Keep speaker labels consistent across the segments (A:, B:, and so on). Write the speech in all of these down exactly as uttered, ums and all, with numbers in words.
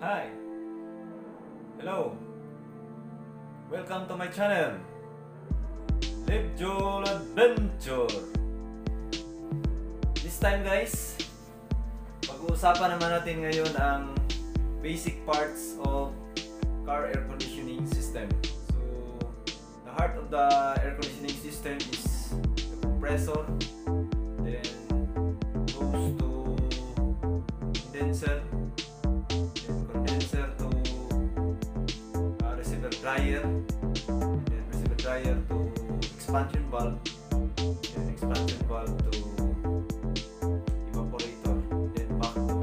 A: Hi. Hello. Welcome to my channel. Live Joel Adventure. This time guys, pag-uusapan naman natin ngayon ang basic parts of car air conditioning system. So, the heart of the air conditioning system is the compressor, then goes to condenser, then condenser to uh, receiver dryer, and then receiver dryer to expansion valve, then expansion valve to evaporator, then back to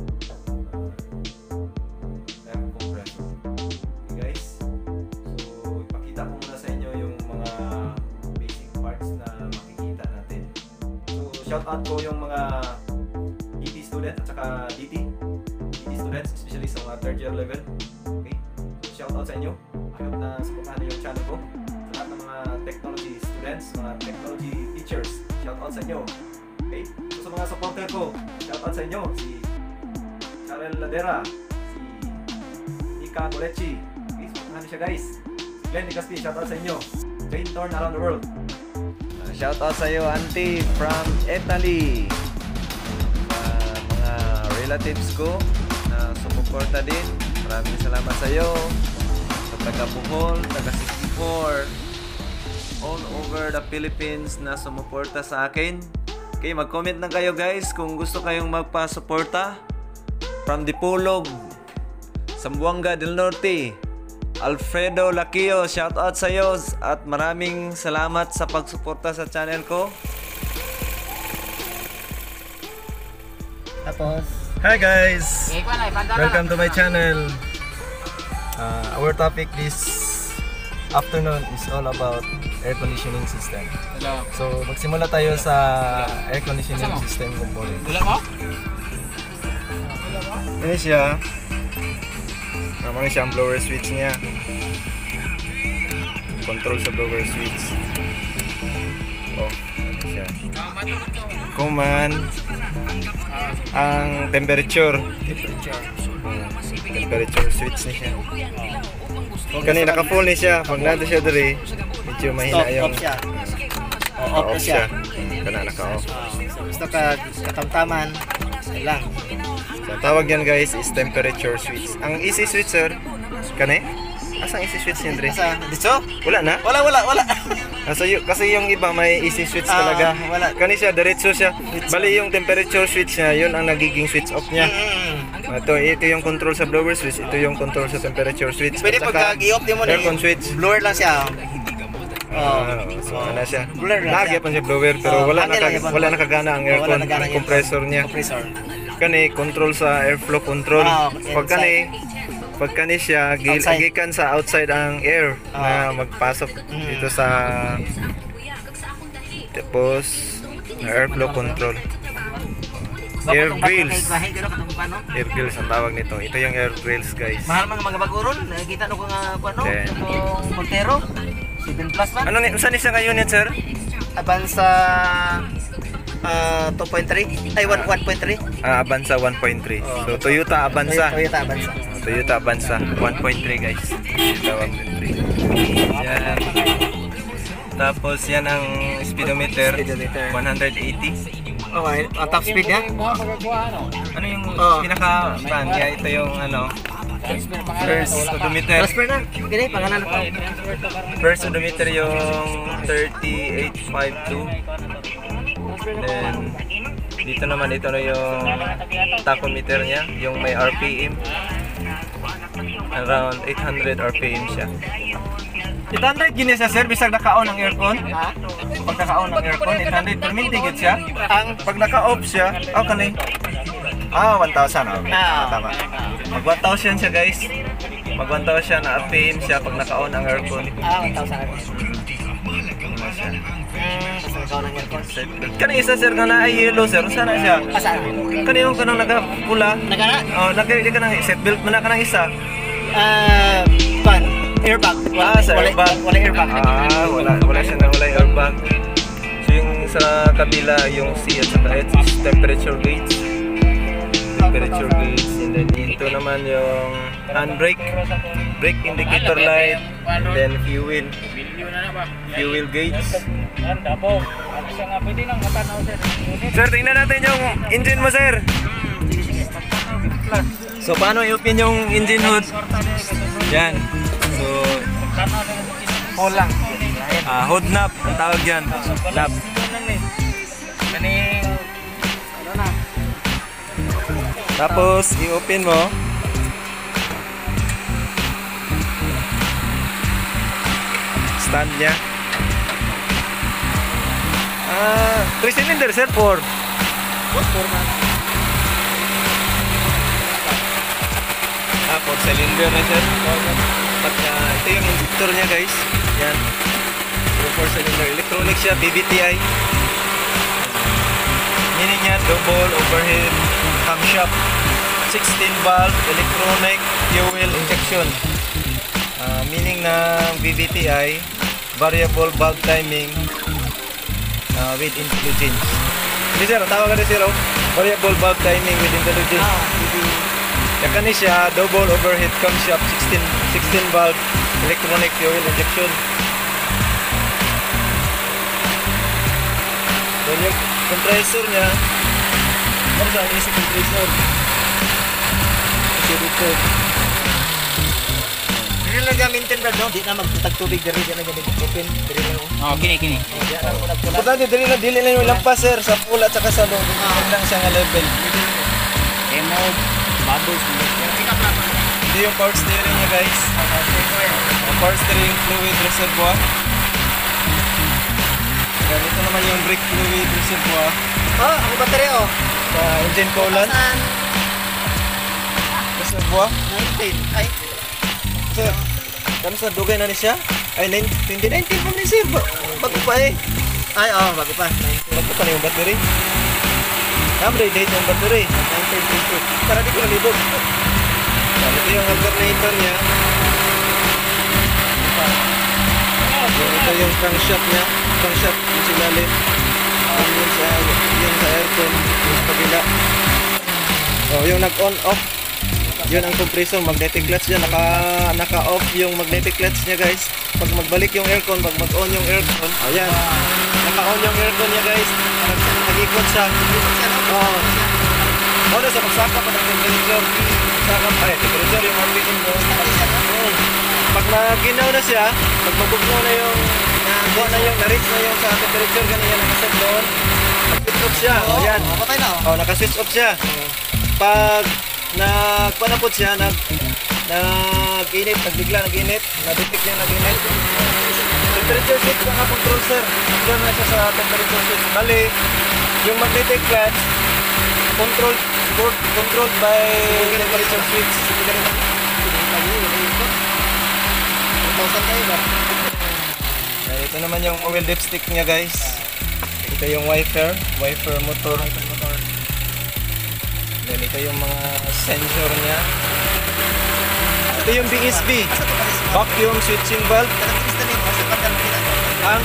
A: uh, air compressor. Okay guys, so ipakita ko muna sa inyo yung mga basic parts na makikita natin. So shout out ko yung mga D T students at saka D T D T students, especially sa mga third year level. Okay, so shout out sa inyo. I hope na supportahan niyo yung channel ko. Sa lahat ng mga technology students, mga technology teachers, shout out sa inyo. Okay, so sa mga supporter ko, shout out sa inyo si Charel Ladera, si Nika Colechi. Okay, supportahan niyo siya guys. Glenn Nicaspi, shout out sa inyo. Jane Torn around the world. Uh, shout out sa iyo Auntie from Italy. Uh, mga relatives ko na sumuporta din. Maraming salamat sa iyo. Sa taga Bohol, taga sixty-four, all over the Philippines na sumuporta sa akin. Okay, mag-comment na kayo guys kung gusto kayong magpa-suporta. From Dipolog, Zamboanga del Norte, Alfredo Laquio, shout out sa iyo at maraming salamat sa pagsuporta sa channel ko.
B: Tapos,
A: Hi guys! Welcome to my channel. Uh, our topic this afternoon is all about air conditioning system.
B: hello.
A: So magsimula tayo sa air conditioning system component.
B: Wala mo?
A: Ini siya. Naman siya ang blower switch niya. Control sa blower switch. Oh, ano siya. Command ang temperature.
B: Temperature.
A: Temperature switch niya siya. Kanina naka-full ni siya. Pag nado siya diri, medyo mahina
B: Stop,
A: yung
B: off siya. Oh,
A: off,
B: off na siya.
A: Kana naka-off.
B: Ah, so gusto ka katamtaman, okay lang.
A: So, tawag yan guys is temperature switch. Ang easy switch sir, kani? Asang easy switch niya diri?
B: Asa? Dito?
A: Wala na?
B: Wala, wala, wala.
A: Kasi, kasi yung iba may easy switch
B: Ah,
A: talaga.
B: wala.
A: Kani siya, diretso siya. Bali yung temperature switch niya, yun ang nagiging switch off niya.
B: Mm.
A: Ito, ito yung control sa blower switch, ito yung control sa temperature switch.
B: Pwede
A: At saka
B: pag i-off din mo na
A: aircon switch.
B: blower lang siya.
A: Ah, so ano siya?
B: Blur lang
A: Lagi
B: siya.
A: pa siya blower pero
B: Oh,
A: wala
B: hangin lang
A: na
B: yun.
A: wala nakagana ang
B: Oh, wala
A: aircon,
B: nagana
A: ang
B: yung
A: compressor niya.
B: Compressor.
A: Kani control sa airflow control.
B: Ah,
A: Pag kani pag kani siya gil-
B: Outside.
A: gikan sa outside ang air
B: Ah.
A: na magpasok
B: Mm.
A: dito sa tapos na airflow control. Air grills. Air grills ang tawag nito. Ito yung air grills guys.
B: Mahal mga mga baguron, nakikita no ko nga ano,
A: Okay.
B: yung Montero. seven plus man.
A: Ano ni unsa ni siya ngayon yan sir?
B: Avanza ah, two point three. Ay one point three.
A: Ah, Avanza one point three.
B: Oh.
A: So Toyota Avanza.
B: Toyota Avanza.
A: Toyota Avanza one point three guys. Toyota one point three. Yan. Tapos yan ang speedometer,
B: Speedometer.
A: one eighty.
B: Okay, ang top speed niya.
A: Ano yung
B: Oh.
A: pinaka brand niya? Ito yung ano, first odometer.
B: Transfer na. Gini, pangalan ko.
A: First odometer yung thirty-eight fifty-two. Then dito naman ito na yung tachometer niya, yung may R P M. Around eight hundred R P M siya. eight hundred gini siya sir, bisag naka-on ang aircon.
B: Ha?
A: Pag naka-on ang aircon, eight hundred per minute gid siya. Ang pag naka-off siya, oh kani. Ah, one thousand oh.
B: Ah.
A: Tama. Mag one thousand siya guys. Mag one thousand na R P M siya pag naka-on ang aircon.
B: Ah, one thousand.
A: Ano siya?
B: Hmm, kasi ikaw ng aircon.
A: Kani isa sir nga na ay yellow sir, sana siya.
B: Asaan?
A: Kani yung kanang nagapula.
B: Nagana?
A: Oh, nakili ka nang seatbelt mo na kanang isa.
B: Ah, pan. Airbag.
A: Ah, sa
B: Wala-
A: airbag.
B: Wala airbag.
A: Ah, wala wala siya na wala yung airbag. So yung sa kabila yung C at saka H is temperature gauge. temperature gauge, and then ito naman yung handbrake, brake indicator light, and then fuel, fuel gauge. Sir, tingnan natin yung engine mo, sir. So, paano i-open yung engine hood? Yan. So,
B: Hole lang.
A: ah, hood knob, ang tawag yan. Knob. Tapos, i-open mo. Stand niya. Ah, three cylinder, sir, four. Ah, four cylinder na, sir. At ah, ito yung injector niya, guys. Yan. Yung four cylinder. Electronic siya, B B T I. Meaning niya, double overhead camshaft, sixteen valve, electronic fuel injection. Ah, meaning na B B T I, variable valve timing ah, with intelligence. Hindi, sir, tawag ka na, sir, oh. Variable valve timing with intelligence. Yan kani siya, double overhead camshaft, sixteen, sixteen valve, electronic fuel injection. Then yung compressor niya, ano sa akin sa compressor? Kasi dito.
B: Hindi lang gamitin ba, no? Di na magtutag tubig dari, di na gamitin open. Dari lang.
C: Oh, kini kini.
A: Importante, dili na, dili na yung lampas, sir, sa pool at saka sa loob. Huwag lang siya nga level.
C: Demo bubbles.
A: Hindi yung power steering niya, guys. Ang power steering fluid reservoir. Yan, ito naman yung brake fluid reservoir.
B: Oh, ang battery, oh.
A: Sa engine coolant reservoir.
B: nineteen. Ay,
A: Sir, kano sa dugay na ni siya? Ay, twenty nineteen pa ni sir. Ba- Bago pa eh.
B: ay, oh, bago pa.
A: Bago pa na yung battery. Number date yung battery.
B: nineteen twenty.
A: Para di ko nalibog. Yan, ito yung alternator niya. Yan, ito yung crankshaft niya. Crankshaft yung silalim. Yung, yung, sa, yung sa aircon. Yung sa kabila. Oh, yung nag-on off. Yun ang compressor, magnetic clutch niya. Naka, naka-off yung magnetic clutch niya, guys. Pag magbalik yung aircon, pag mag-on yung aircon. Ayan. Naka-on yung aircon niya, guys. Nag- Nag-ikot siya. Oo. Oh, na sa pagsaka pa ng temperature. Saka pa eh, temperature yung marketing mo. Oo. Pag naginaw na siya, pag mabugnaw na yung nakuha na yung na-reach na yung sa temperature, ganyan yan, nakaset doon. Nag-switch off siya.
B: Oh,
A: Ayan.
B: oh, patay na, oh.
A: Oh, naka-switch off siya. Pag nagpanapot siya, nag nag-init, nagbigla nag-init, na-detect niya nag-init. Temperature switch ang control, sir. Diyan na siya sa temperature switch. Bali, yung magnetic clutch, controlled controlled by temperature switch.
B: Thousand kayo ba?
A: Ayan, ito naman yung oil dipstick niya, guys. Ito yung wiper, wiper motor. Then ito yung mga sensor niya. Ito yung B S B, vacuum switching valve.
B: Karakterista niyo, sa kandang kita.
A: Ang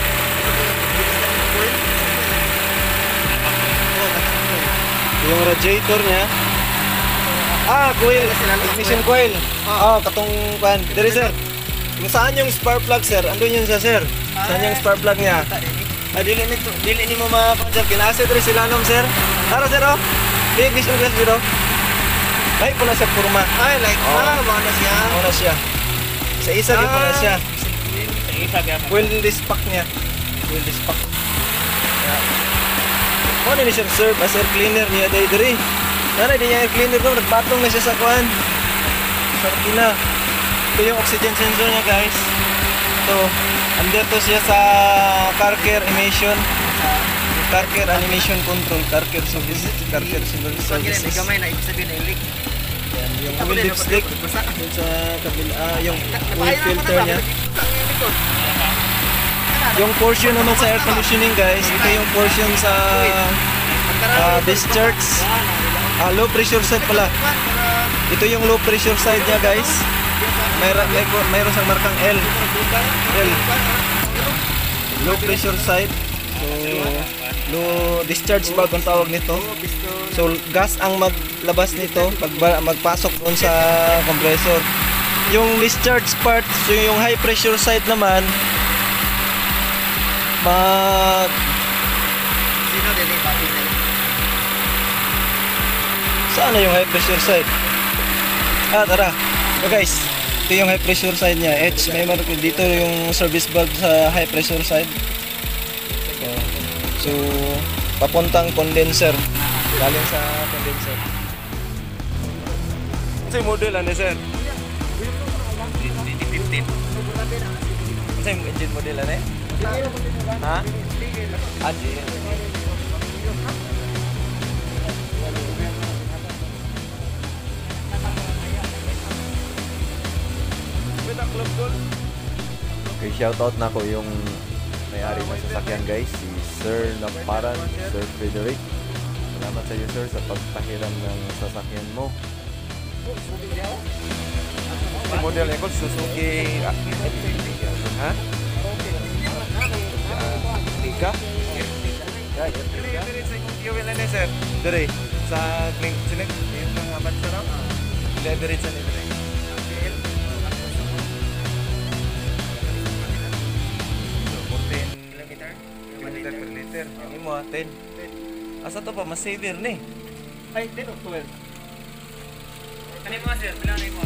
A: ito yung radiator niya. Ah, coil, ignition coil. Ah, katong pan. Dere, sir. Kung saan yung spark plug, sir? Andun yun sa sir. Saan yung spark plug niya? Ah, dili nito, dili ni mo ma-conserve. Kinasa dere sila nom, sir. Tara, sir, oh. Di ignition coil, sir, oh. Ay, pula sa kurma.
B: Ay, like,
A: Oh.
B: ah, mga na siya.
A: Ano siya? Sa isa, di pula siya.
C: Isa biya.
A: Fuel disc pack niya. Fuel disc pack. Yeah. Ano ni siya serve as air cleaner niya day diri. Nanay di niya air cleaner ko, nagbatong na siya sa kuan. Sa kina. Ito yung oxygen sensor niya, guys. Ito, under to siya sa car care emission. Car care animation control, car care services, car care services.
B: Pag yun, may gamay na, ibig sabihin na ilik.
A: Yan, yung oil dipstick dun sa kabila, ah, yung oil filter niya. Yung portion naman sa air conditioning, guys, ito yung portion sa ah, discharge, ah, low pressure side pala. Ito yung low pressure side niya, guys. Mayroon may, mayroon siyang markang L. L. Low pressure side. So,
B: No discharge valve ang tawag nito. So gas ang maglabas nito pag magpasok doon sa compressor. Yung discharge part, so yung high pressure side naman mag
D: Sino din eh, papi na yun?
B: saan na yung high pressure side? Ah, tara. So guys, ito yung high pressure side niya. H, may mark dito yung service valve sa high pressure side. So, so papuntang condenser. Galing sa condenser. Ito yung model ano sir?
C: twenty fifteen.
B: Ito yung engine model ano eh? Ha? Adi.
A: Okay, shoutout na ko yung may-ari ng sasakyan guys, si Sir Namparan, Sir Frederick. Salamat sa iyo sir sa pagpahiram ng sasakyan mo.
B: Yung model niya ko Suzuki ah, ha? Tiga? Ya, ya. Diri sa fuel na sir. Diri sa clean sinig yung mga bansa na. Diri sa nila. Kilometer per liter. Yung imo ah, ten. Asa to pa mas saver ni.
D: Ay, ten o twelve.
C: Kani mo sir, bilang ni mo.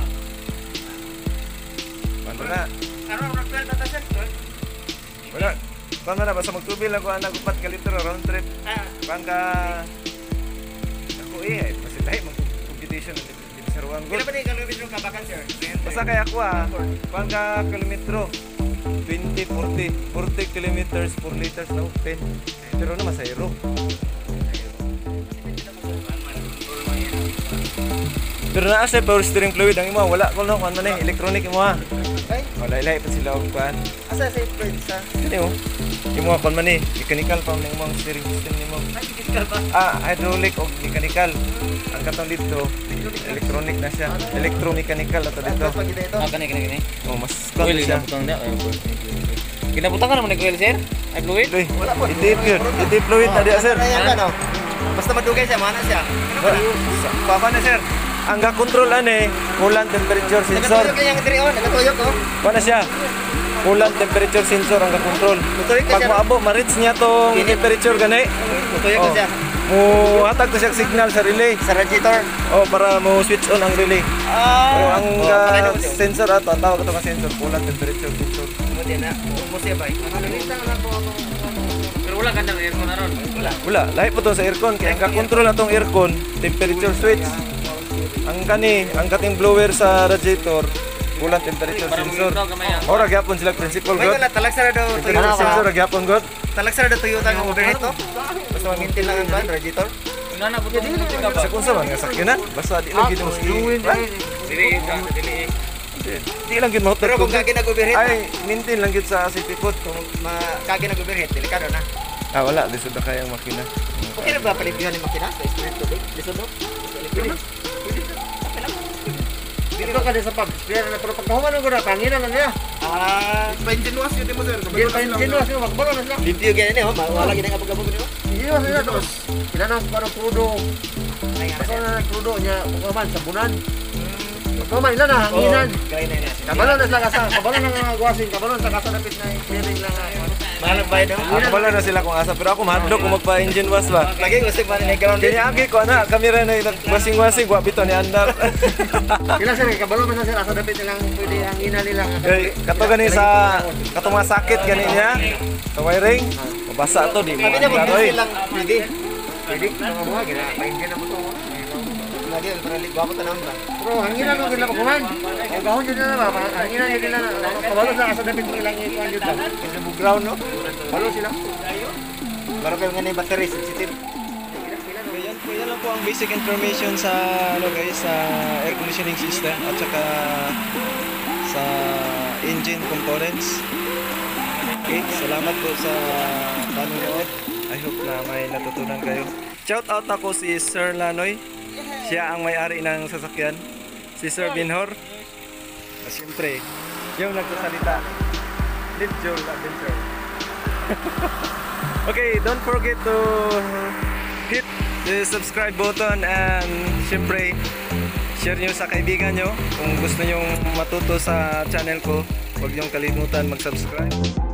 B: Paano na?
C: Ano ang twelve na sir?
B: Wala. Paano na basta magtubil ako anak upat ka litro round trip.
C: Ah,
B: Pangka ako eh, kasi tayo mag-competition dito sa Ruang
C: pila
B: Gold.
C: ba ni kilometro kabakan sir?
B: Basta kaya ako ah, pangka kilometro twenty, forty, forty kilometers, four liters na open. Pero naman sa aero. Pero naa sa power steering fluid ang imo, wala ko no kan man eh, electronic imo ha.
D: Ay,
B: Wala ilay pa sila og kan.
D: asa sa friends ha?
B: Kani mo. Imo kan man eh, mechanical pa ang imong steering system nimo. Ah, hydraulic o mechanical. Ang katong dito, electronic na siya. Electromechanical ato dito.
D: Tapos pag ito.
C: Ah, kani kani kani.
B: Oh, mas
C: Oil
B: kano siya.
C: kinabutang na. Kinabutang ka naman ni oil sir? Ay fluid?
B: Loy, hindi fluid, hindi fluid na dia sir.
D: Ayan ka no? Basta madugay siya, mana siya.
B: Papa na sir. Ang ga-control ane, coolant temperature sensor.
D: Nagatuyok kaya yung diri on, nagatuyok ko.
B: Paano siya? Coolant temperature sensor ang ga-control.
D: Tutuyok ka
B: Pag
D: siya.
B: maabo, ma-reach niya tong
D: Init.
B: temperature gani.
D: Tutuyok ko
B: Oh.
D: siya.
B: Mo hatag to siya signal sa relay.
D: Sa radiator.
B: Oh, para mo switch on ang relay. Pero
D: Ah.
B: ang
D: Oh,
B: ga-
D: patay na ko siya.
B: sensor ato, ang tawag ito nga sensor, coolant temperature sensor.
D: Mo din na. Mo siya ba?
C: Pero wala ka ng aircon na ron.
D: Wala.
B: Wala, lahi po to sa aircon. Kaya ang ga-control na tong aircon, temperature switch. Ang kani, ang kating blower sa radiator, coolant temperature
C: Para
B: sensor.
C: mo gamay ang.
B: Ora gyapon sila principal
D: May
B: god.
D: wala talag sa daw
B: Temperature
D: Toyota.
B: sensor gyapon god.
D: Talag sa daw Toyota ng overhead to. Basta ma-maintain lang ang ban radiator.
C: Una na buto mo tika ba?
B: Sa kung sa mga sakyanan, basta di lang gid mo
C: Dili ka, dili.
B: Di lang gid mo
D: Pero kung kagi nag-overhead,
B: ay maintain lang gid sa safety code.
D: kung ma kagi nag-overhead, delikado na.
B: Ah wala, lisod na kaya ang makina.
D: Okay na ba palipihan ng makina sa spirit tubig? Lisod no? Pwede.
E: Dito ka din sa pub. Kaya na pero pagkahuman ko na tanginan na niya.
D: Ah,
E: Pa-engine wash yun mo sir. Di pa-engine wash yun. Magbalo na siya.
D: limpyo gyan ni oh, wala gid ang abog-abog nimo.
E: Engine wash nila tapos. Pinanang parang crudo. Basta na crudo niya. Pagkahuman, sabunan. Pagkahuman, ilan na hanginan.
D: Kaya na na.
E: Kabalo na sila kasa. Kabalo na nga washing. Kabalo na sa kasa napit na clearing lang.
D: Mahal ang bayad no?
B: Ako wala na sila kung asa, pero ako mahadlok kung magpa-engine wash ba.
D: Lagi gusto man ni ground.
B: Kaya agi ko na, kami rin na wasing-wasing, wa bito ni andar.
E: Sila sir, kabalo na sila sa napit nilang pwede hanginan nila.
B: Kay kato gani sa katong mga sakit gani niya sa wiring. Mabasa to di mo.
D: Kami niya
B: Karoy.
D: mag lang pwede.
E: Pwede. Mga mga gina. Pa-engine na mo to.
D: Lagi ang para ligwa ko tanam ba.
E: Pero hanginan mo nila pagkahuman. Ang gahon yun na ba? Hanginan yun nila na. Kabalo sa kasa napit nilang ikuan yun lang.
D: Kasi bug ground no.
E: Kabalo sila.
D: Baro kayo nga ni battery sensitive.
B: Yan po, yan lang po ang basic information sa ano guys, sa air conditioning system at saka sa engine components. Okay, salamat po sa panonood. I hope na may natutunan kayo. Shout out ako si Sir Lanoy. Siya ang may-ari ng sasakyan. Si Sir Binhor. At siyempre, yung nagsasalita, Live Joel Adventure. Okay, don't forget to hit the subscribe button and syempre share nyo sa kaibigan nyo. Kung gusto nyo matuto sa channel ko, huwag nyong kalimutan mag-subscribe.